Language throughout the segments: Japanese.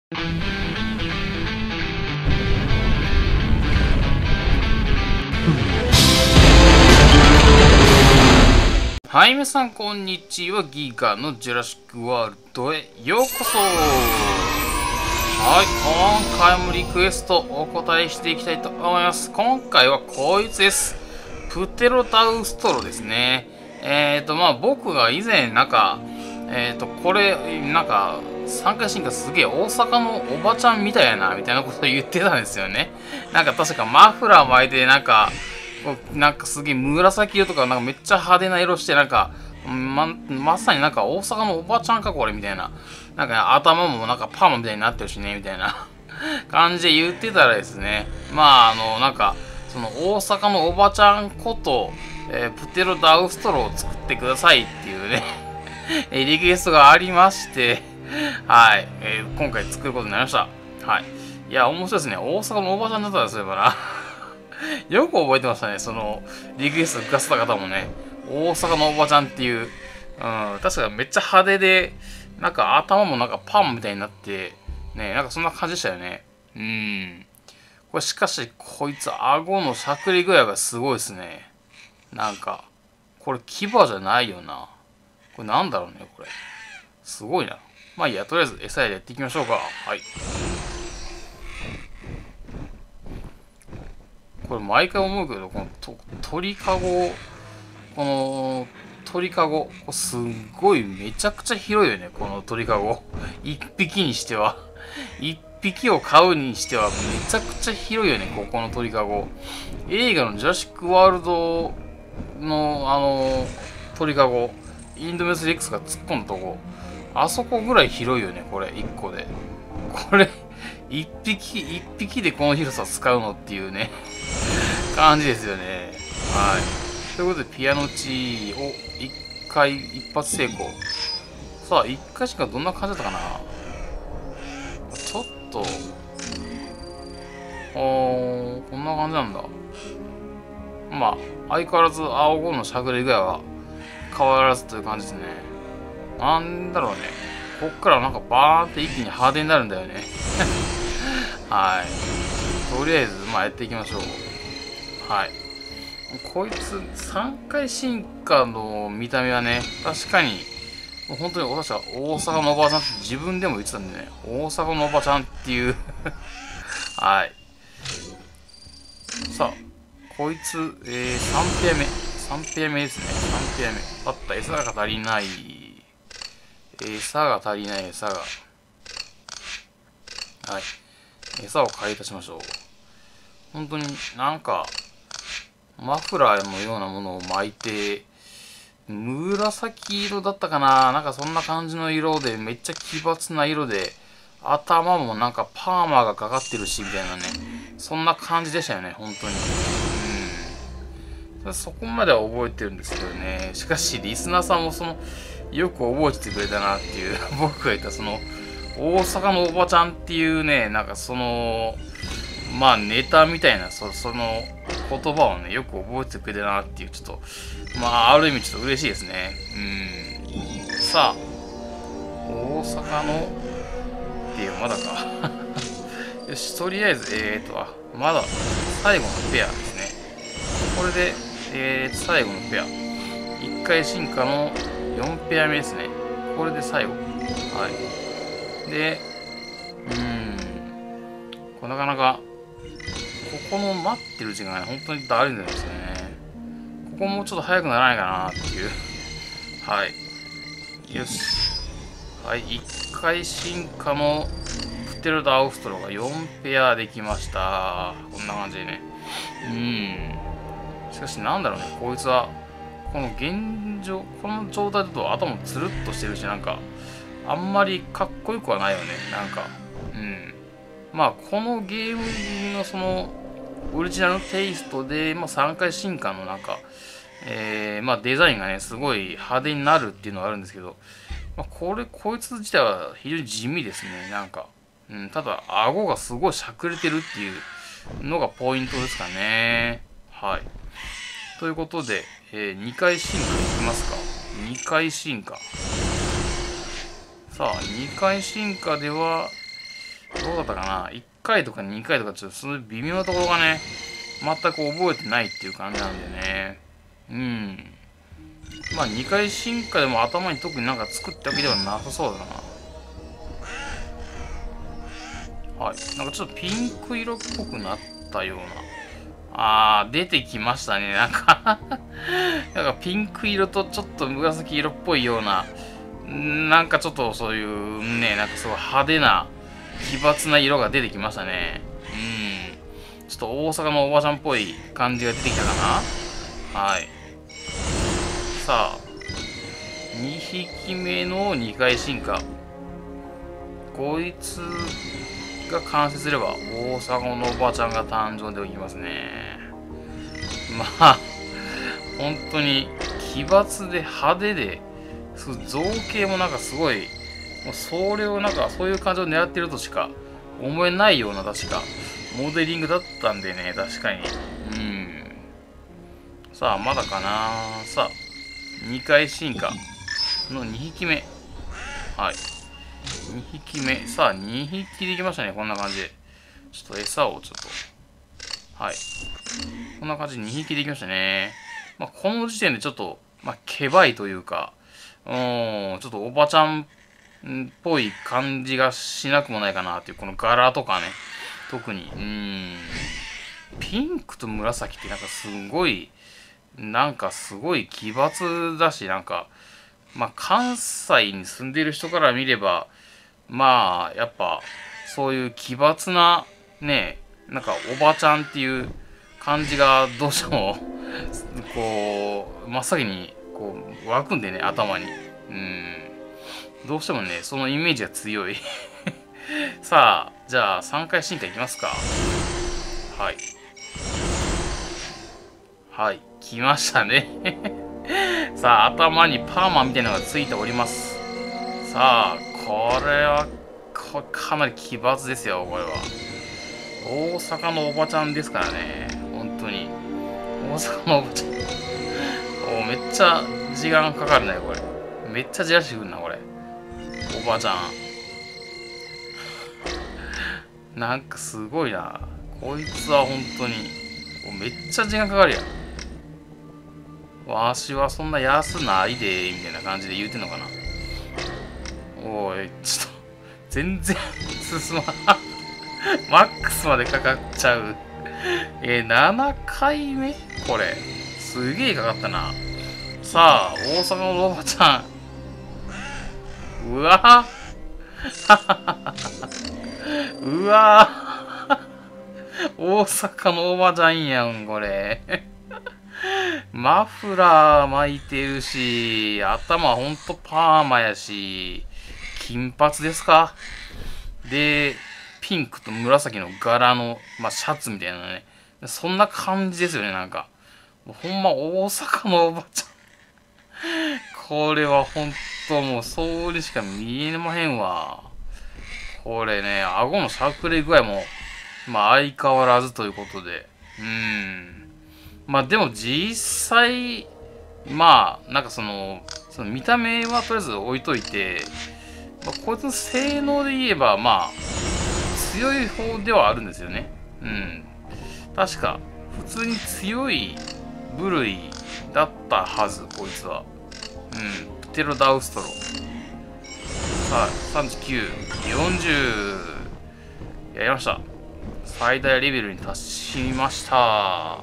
はい、皆さんこんにちは。ギガのジュラシックワールドへようこそ。はい、今回もリクエストお答えしていきたいと思います。今回はこいつです。プテロダウストロですね。僕が以前これ、3回進化すげえ大阪のおばちゃんみたいな、みたいなことを言ってたんですよね。確かマフラー巻いてすげえ紫色とかめっちゃ派手な色してまさに大阪のおばちゃんかこれみたいな。頭もパーマみたいになってるしねみたいな感じで言ってたらですね。その大阪のおばちゃんこと、プテロダウストロを作ってくださいっていうねリクエストがありまして、はい、今回作ることになりました。はい。いや、面白いですね。大阪のおばちゃんだったらそういえばなよく覚えてましたね。その、リクエストくださった方もね、大阪のおばちゃんっていう、確かめっちゃ派手で、頭もパンみたいになって、ね、そんな感じでしたよね。これしかし、こいつ、顎のしゃくり具合がすごいですね。これ牙じゃないよな。これなんだろうね、これ。すごいな。まあいいや、とりあえず餌でやっていきましょうか。はい。これ毎回思うけど、この鳥かご、これすっごいめちゃくちゃ広いよね、この鳥かご。一匹にしては。一匹を飼うにしてはめちゃくちゃ広いよね、ここの鳥かご。映画のジュラシックワールドの鳥かご、インドメスレックスが突っ込んだとこ、あそこぐらい広いよね、これ、1個で。これ、一匹でこの広さ使うのっていうね、感じですよね。はい。ということで、ピアノチを一発成功。さあ、1回しかどんな感じだったかな。ちょっと、こんな感じなんだ。まあ、相変わらず青5のしゃくり具合は変わらずという感じですね。なんだろうね。こっからバーンって一気に派手になるんだよね。はい。とりあえず、やっていきましょう。はい。こいつ、3回進化の見た目はね、確かに、もう本当に私は大阪のおばちゃんって自分でも言ってたんでね、大阪のおばちゃんっていうはい。さあ、こいつ、3ペア目。3ペア目ですね。3ペア目。あった、餌が足りない。餌が足りない、餌が。はい。餌を買い足しましょう。本当にマフラーのようなものを巻いて、紫色だったかな、そんな感じの色で、めっちゃ奇抜な色で、頭もパーマがかかってるし、みたいなね。そんな感じでしたよね、本当に。そこまでは覚えてるんですけどね。しかし、リスナーさんもよく覚えててくれたなっていう、僕が言った大阪のおばちゃんっていうね、ネタみたいな、その言葉をね、よく覚えててくれたなっていう、ちょっと、ある意味ちょっと嬉しいですね。さあ、大阪の、っていう、まだか。よし、とりあえず、まだ、最後のペアですね。これで、最後のペア。1回進化の4ペア目ですね。これで最後。はい。で、これなかなか、ここの待ってる時間が本当にだるいんですよね。ここもうちょっと早くならないかなっていう。はい。よし。はい。1回進化のプテロダウストロが4ペアできました。こんな感じでね。しかしなんだろうね。こいつは、この現状、この状態だと頭つるっとしてるし、あんまりかっこよくはないよね。このゲームのオリジナルのテイストで、3回進化のデザインがね、すごい派手になるっていうのはあるんですけど、こいつ自体は非常に地味ですね。ただ、顎がすごいしゃくれてるっていうのがポイントですかね。はい。ということで、2回進化いきますか。2回進化。さあ、2回進化では、 だったかな。1回とか2回とか、ちょっとその微妙なところがね、全く覚えてないっていう感じなんでね。まあ2回進化でも頭に特になんか作ったわけではなさそうだな。はい。なんかちょっとピンク色っぽくなったような。出てきましたね。なんかなんかピンク色とちょっと紫色っぽいような、なんかちょっとそういうね、なんかすごい派手な、奇抜な色が出てきましたね。ちょっと大阪のおばちゃんっぽい感じが出てきたかな。はい。さあ、2匹目の2回進化。こいつが完成すれば、大阪のおばちゃんが誕生できますね。まあ、本当に奇抜で派手で、造形もなんかすごい、もうそれをなんかそういう感じを狙ってるとしか思えないような確かモデリングだったんでね、確かに。さあ、まだかな。さあ、2回進化の2匹目。はい。2匹目。さあ、2匹できましたね。こんな感じで。ちょっと餌をちょっと。はい。こんな感じで2匹できましたね。まあ、この時点でちょっと、まあ、けばいというか、ちょっとおばちゃんっぽい感じがしなくもないかなっていう、この柄とかね。特に。ピンクと紫ってなんかすごい、なんかすごい奇抜だし、なんか、まあ、関西に住んでる人から見れば、まあ、やっぱ、そういう奇抜な、ね、なんかおばちゃんっていう感じがどうしてもこう、真っ先に、こう、湧くんでね、頭に。どうしてもね、そのイメージが強い。さあ、じゃあ、3回進化いきますか。はい。はい、来ましたね。さあ、頭にパーマみたいなのがついております。さあ、これは、かなり奇抜ですよ、これは。大阪のおばちゃんですからね。本当に。大阪のおばちゃん。めっちゃ時間かかるね、これ。めっちゃじらしてくるな、これ。おばちゃん。なんかすごいな。こいつは本当に。めっちゃ時間かかるやん。わしはそんな安ないで、みたいな感じで言うてんのかな。おい、ちょっと、全然進まん。マックスまでかかっちゃう。7回目これ。すげえかかったな。さあ、大阪のおばちゃん。うわうわ大阪のおばちゃんやん、これ。マフラー巻いてるし、頭ほんとパーマやし、金髪ですか？で、ピンクと紫の柄の、まあ、シャツみたいなね。そんな感じですよね、なんか。ほんま大阪のおばちゃん。これはほんともう、そうにしか見えまへんわ。これね、顎のしゃくれ具合も、まあ相変わらずということで。まあでも実際、まあ、なんかその見た目はとりあえず置いといて、まあ、こいつの性能で言えば、まあ、強い方ではあるんですよね。確か、普通に強い部類だったはず、こいつは。プテロダウストロ。さあ、39、40。やりました。最大レベルに達しました。はい。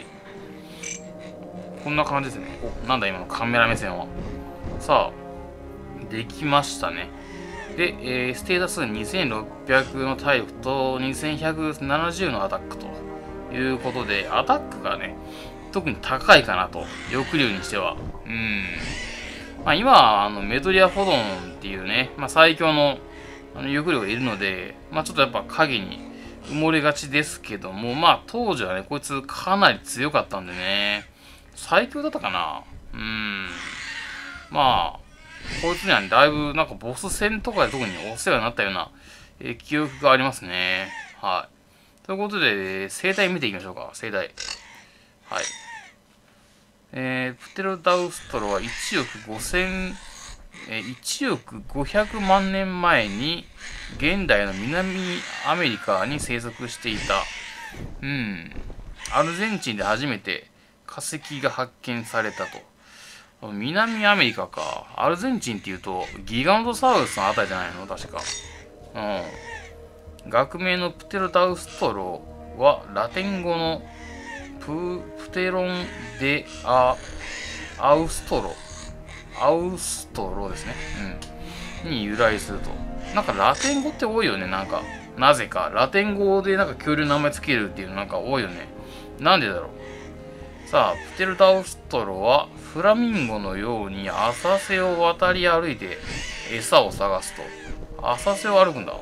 こんな感じですね。なんだ今のカメラ目線は。さあ、できましたね。で、ステータス2600の体力と2170のアタックということで、アタックがね、特に高いかなと。翼竜にしては。まあ、今はメドリアフォドンっていうね、まあ、最強の翼竜がいるので、まあ、ちょっとやっぱ影に埋もれがちですけども、まあ当時はね、こいつかなり強かったんでね、最強だったかな。まあ、こいつには、ね、だいぶなんかボス戦とかで特にお世話になったような、記憶がありますね。はい。ということで、生態見ていきましょうか。生態。はい。プテロダウストロは1億5000 1億500万年前に現代の南アメリカに生息していた。アルゼンチンで初めて化石が発見されたと。南アメリカか。アルゼンチンっていうとギガノトサウルスのあたりじゃないの確か。学名のプテロダウストロはラテン語のプテロン・デ・アウストロですね。に由来すると。なんかラテン語って多いよね。なんか、なぜか。ラテン語でなんか恐竜の名前つけるっていうのなんか多いよね。なんでだろう。さあ、プテロダウストロはフラミンゴのように浅瀬を渡り歩いて餌を探すと。浅瀬を歩くんだ。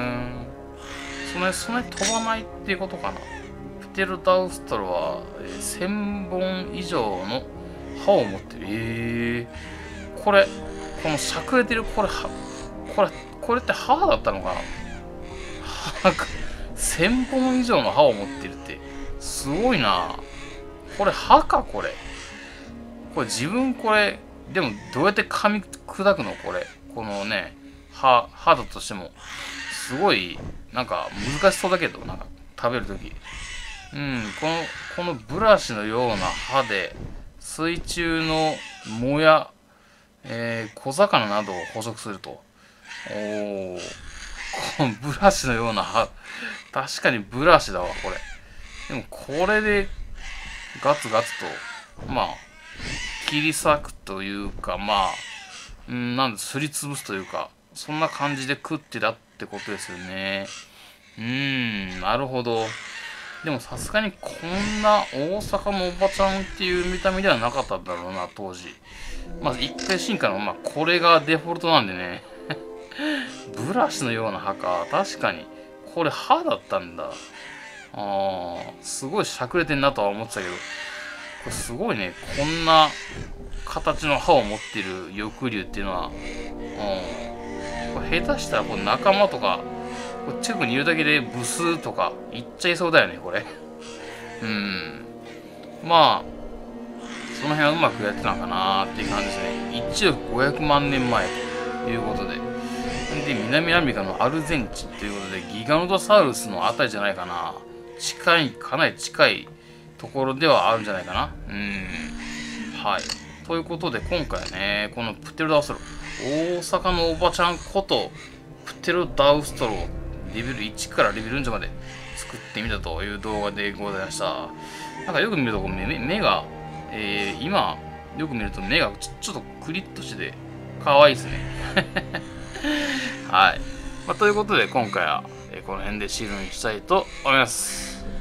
そんなに飛ばないっていうことかな。プテロダウストロは1000本以上の歯を持ってる。このしゃくれてるこれって歯だったのかな。1000本以上の歯を持ってるってすごいな。これ歯か。これ自分でもどうやって噛み砕くのこのね歯だとしてもすごいなんか難しそうだけど、なんか食べるときこのブラシのような歯で水中の藻や小魚などを捕食すると。このブラシのような歯、確かにブラシだわこれ。でもこれでガツガツと切り裂くというかなんですりつぶすというか、そんな感じで食ってたってことですよね。なるほど。でもさすがにこんな大阪のおばちゃんっていう見た目ではなかったんだろうな当時。一回進化のこれがデフォルトなんでね。ブラシのような歯か。確かにこれ歯だったんだ。すごいしゃくれてんなとは思ってたけど、これすごいね。こんな形の歯を持ってる翼竜っていうのは、これ下手したらこれ仲間とか近くにいるだけでブスとか言っちゃいそうだよねこれ。その辺はうまくやってたのかなーっていう感じですね。1億500万年前ということで。で、南アメリカのアルゼンチンということで、ギガノトサウルスのあたりじゃないかな。かなり近いところではあるんじゃないかな。はい。ということで、今回はね、このプテロダウストロ、大阪のおばちゃんことプテロダウストロをレベル1からレベル4まで作ってみたという動画でございました。なんかよく見ると目が、今よく見ると目がちょっとクリッとしてて可愛いですね。はい。ということで今回はこの辺で終了にしたいと思います。